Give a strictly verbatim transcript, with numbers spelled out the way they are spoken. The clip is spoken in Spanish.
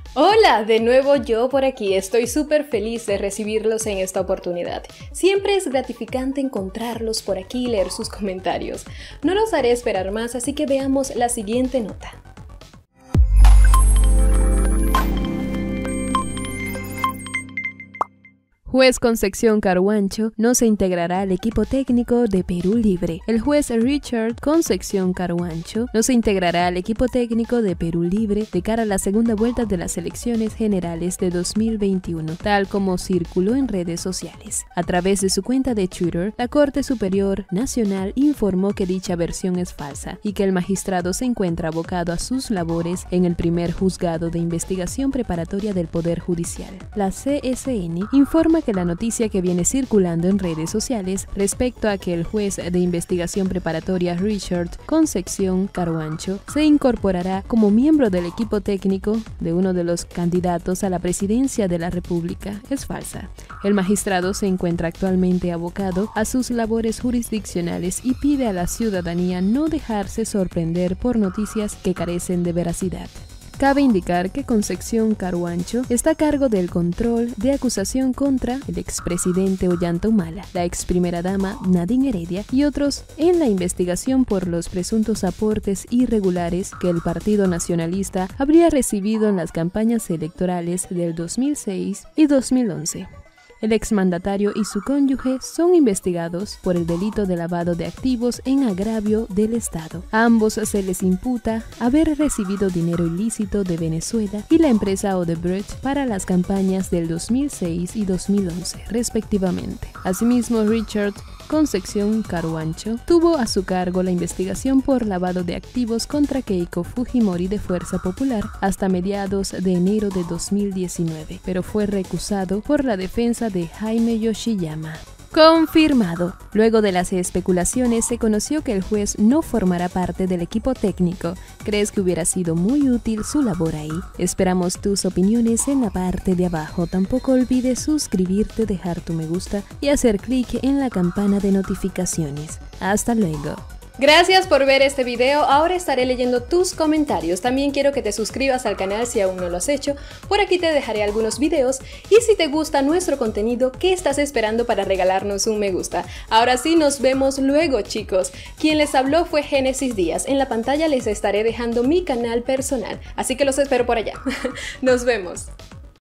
Hola, de nuevo yo por aquí. Estoy súper feliz de recibirlos en esta oportunidad. Siempre es gratificante encontrarlos por aquí y leer sus comentarios. No los haré esperar más, así que veamos la siguiente nota. Juez Concepción Carhuancho no se integrará al equipo técnico de Perú Libre. El juez Richard Concepción Carhuancho no se integrará al equipo técnico de Perú Libre de cara a la segunda vuelta de las elecciones generales de dos mil veintiuno, tal como circuló en redes sociales. A través de su cuenta de Twitter, la Corte Superior Nacional informó que dicha versión es falsa y que el magistrado se encuentra abocado a sus labores en el primer juzgado de investigación preparatoria del Poder Judicial. La C S N informa que la noticia que viene circulando en redes sociales respecto a que el juez de investigación preparatoria Richard Concepción Carhuancho se incorporará como miembro del equipo técnico de uno de los candidatos a la presidencia de la República es falsa. El magistrado se encuentra actualmente abocado a sus labores jurisdiccionales y pide a la ciudadanía no dejarse sorprender por noticias que carecen de veracidad. Cabe indicar que Concepción Carhuancho está a cargo del control de acusación contra el expresidente Ollanta Humala, la ex primera dama Nadine Heredia y otros en la investigación por los presuntos aportes irregulares que el Partido Nacionalista habría recibido en las campañas electorales del dos mil seis y dos mil once. El exmandatario y su cónyuge son investigados por el delito de lavado de activos en agravio del Estado. A ambos se les imputa haber recibido dinero ilícito de Venezuela y la empresa Odebrecht para las campañas del dos mil seis y dos mil once, respectivamente. Asimismo, Richard Concepción Carhuancho tuvo a su cargo la investigación por lavado de activos contra Keiko Fujimori de Fuerza Popular hasta mediados de enero de dos mil diecinueve, pero fue recusado por la defensa de Jaime Yoshiyama. Confirmado. Luego de las especulaciones se conoció que el juez no formará parte del equipo técnico. ¿Crees que hubiera sido muy útil su labor ahí? Esperamos tus opiniones en la parte de abajo. Tampoco olvides suscribirte, dejar tu me gusta y hacer clic en la campana de notificaciones. Hasta luego. Gracias por ver este video, ahora estaré leyendo tus comentarios. También quiero que te suscribas al canal si aún no lo has hecho, por aquí te dejaré algunos videos y si te gusta nuestro contenido, ¿qué estás esperando para regalarnos un me gusta? Ahora sí, nos vemos luego, chicos. Quien les habló fue Génesis Díaz, en la pantalla les estaré dejando mi canal personal, así que los espero por allá. Nos vemos.